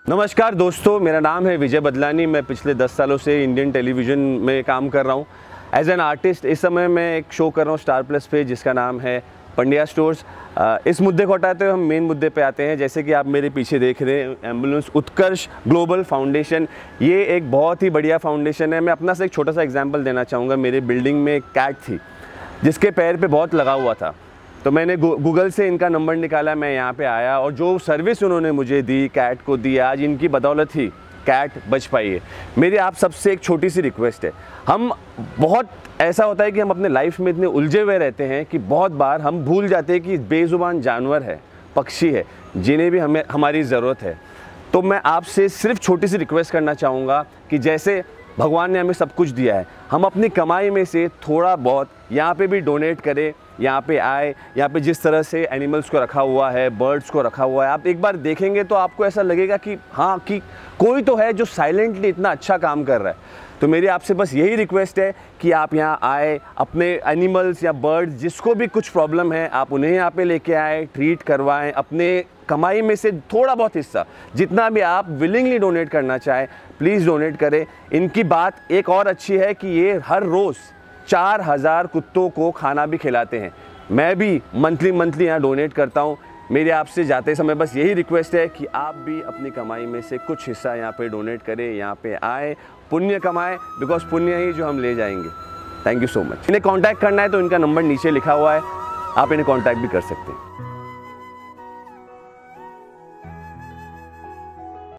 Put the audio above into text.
नमस्कार दोस्तों, मेरा नाम है विजय बदलानी। मैं पिछले 10 सालों से इंडियन टेलीविज़न में काम कर रहा हूँ एज एन आर्टिस्ट। इस समय मैं एक शो कर रहा हूँ स्टार प्लस पे, जिसका नाम है पंड्या स्टोर्स। इस मुद्दे को हटाते हुए हम मेन मुद्दे पे आते हैं। जैसे कि आप मेरे पीछे देख रहे हैं, एम्बुलेंस उत्कर्ष ग्लोबल फाउंडेशन। ये एक बहुत ही बढ़िया फाउंडेशन है। मैं अपना से एक छोटा सा एग्जाम्पल देना चाहूँगा। मेरी बिल्डिंग में एक कैट थी जिसके पैर पे बहुत लगा हुआ था, तो मैंने गूगल से इनका नंबर निकाला, मैं यहाँ पे आया और जो सर्विस उन्होंने मुझे दी, कैट को दी, आज इनकी बदौलत ही कैट बच पाई है। मेरी आप सबसे एक छोटी सी रिक्वेस्ट है। हम बहुत ऐसा होता है कि हम अपने लाइफ में इतने उलझे हुए रहते हैं कि बहुत बार हम भूल जाते हैं कि बेजुबान जानवर है, पक्षी है, जिन्हें भी हमें हमारी ज़रूरत है। तो मैं आपसे सिर्फ छोटी सी रिक्वेस्ट करना चाहूँगा कि जैसे भगवान ने हमें सब कुछ दिया है, हम अपनी कमाई में से थोड़ा बहुत यहाँ पे भी डोनेट करें। यहाँ पे आए, यहाँ पे जिस तरह से एनिमल्स को रखा हुआ है, बर्ड्स को रखा हुआ है, आप एक बार देखेंगे तो आपको ऐसा लगेगा कि हाँ, कि कोई तो है जो साइलेंटली इतना अच्छा काम कर रहा है। तो मेरी आपसे बस यही रिक्वेस्ट है कि आप यहाँ आए, अपने एनिमल्स या बर्ड्स जिसको भी कुछ प्रॉब्लम है, आप उन्हें यहाँ पे लेके आए, ट्रीट करवाएं। अपने कमाई में से थोड़ा बहुत हिस्सा, जितना भी आप विलिंगली डोनेट करना चाहें, प्लीज़ डोनेट करें। इनकी बात एक और अच्छी है कि ये हर रोज़ 4000 कुत्तों को खाना भी खिलाते हैं। मैं भी मंथली यहाँ डोनेट करता हूँ। मेरे आपसे जाते समय बस यही रिक्वेस्ट है कि आप भी अपनी कमाई में से कुछ हिस्सा यहाँ पे डोनेट करें, यहाँ पे आए, पुण्य कमाएं, बिकॉज पुण्य ही जो हम ले जाएंगे। Thank you so much. इन्हें कांटेक्ट करना है तो इनका नंबर नीचे लिखा हुआ है, आप इन्हें कांटेक्ट भी कर सकते हैं।